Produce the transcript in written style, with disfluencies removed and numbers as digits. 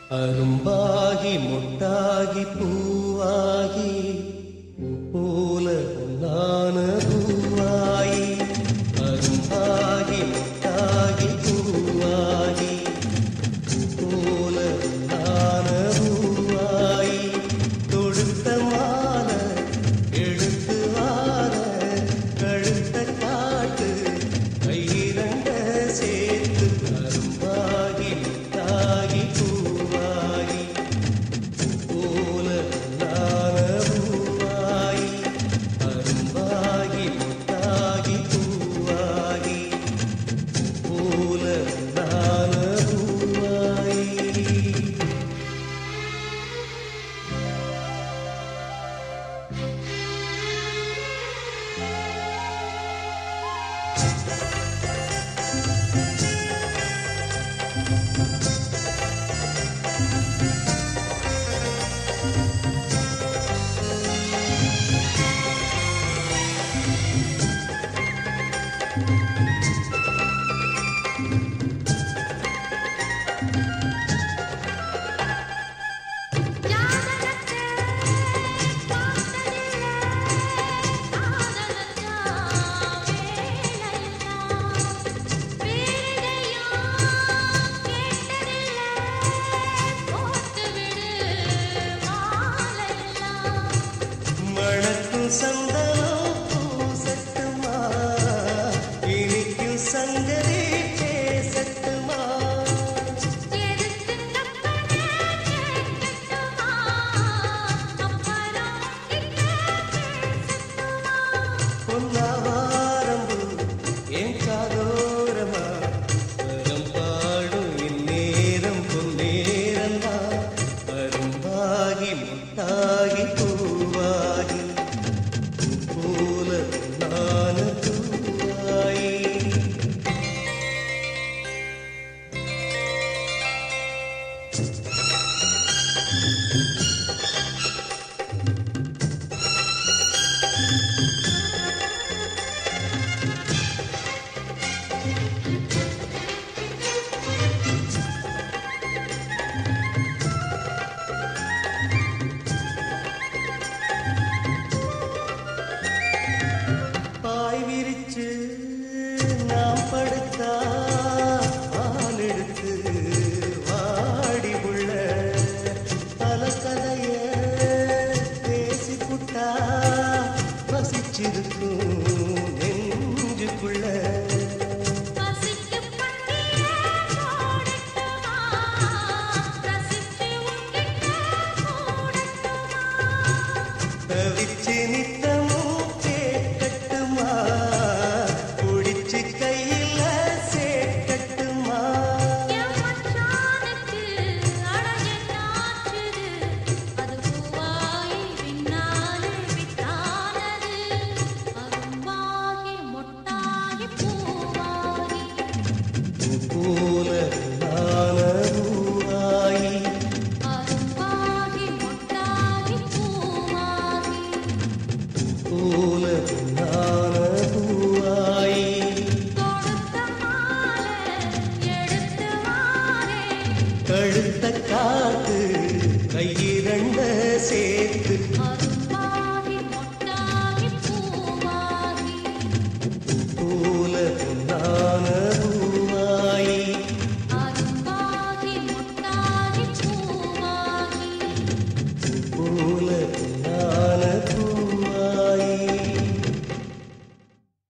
அரும்பாகி முட்டாகி பூவாகி போல பொன்னான பூவாயி அரும்பாகி முட்டாகி பூவாகி போல பொன்னான பூவாயி தொடுத்த மால எடுத்து வார கழுத்த காட்டு கையிரண்ட சேர்த்து அரும்பாகி முட்டாகி பூவாகி போல பொன்னான பூவாயி அரும்பாகி முட்டாகி பூவாகி போல பொன்னான பூவாயி. மணக்கும் சந்தனம் பூசட்டுமா இனிக்கும் சங்கதி பேசட்டுமா பொன்னாவாரம்பு என் காதோரமா வரம் பாடும் இந்நேரம் பொன்னேரந்தா அரும்பாகி முட்டாகி பூவாகி போல பொன்னான பூவாயி. பாய் விரிச்சு நாம் படுத்தா பால் எடுத்து வாடி உள்ள பல கதைய பேசி புட்டா வசிச்சிருக்கும் நெஞ்சுக்குள்ள தவிச்சு நித்தமும் கேட்கட்டுமா குடிச்சு கையில சேர்க்கட்டுமா போல நான பூவாயி போல நான பூவாயி கழுத்த காத்து கையிரண்ட சேர்த்து